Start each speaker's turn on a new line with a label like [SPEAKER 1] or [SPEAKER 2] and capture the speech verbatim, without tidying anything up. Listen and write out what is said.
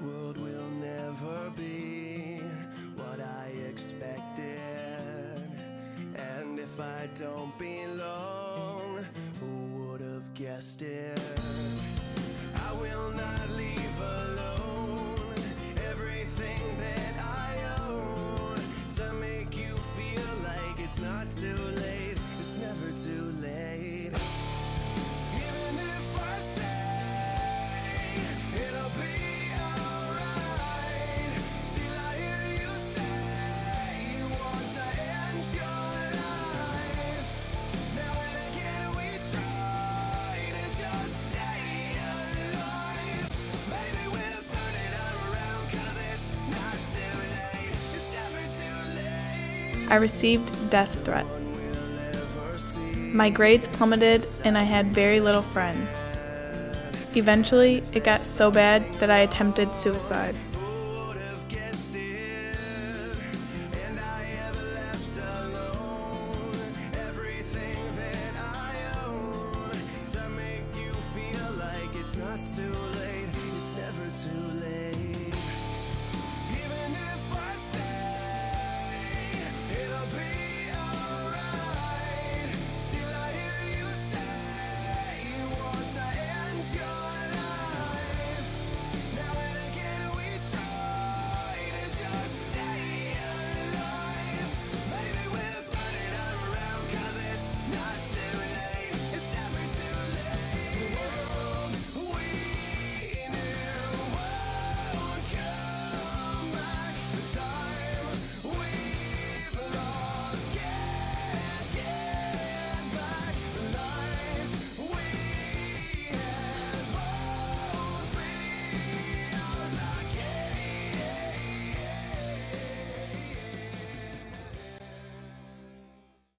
[SPEAKER 1] world will never be what I expected, and if I don't belong, who would have guessed it? I will not leave alone everything that I own to make you feel like it's not too late. It's never too late. Even if I say it'll be alright, still I hear you say you want to end your life. Now and again we try to just stay alive. Maybe we'll turn it around, 'cause it's not too late. It's never too late.
[SPEAKER 2] I received death threats. My grades plummeted and I had very little friends. Eventually, it got so bad that I attempted suicide.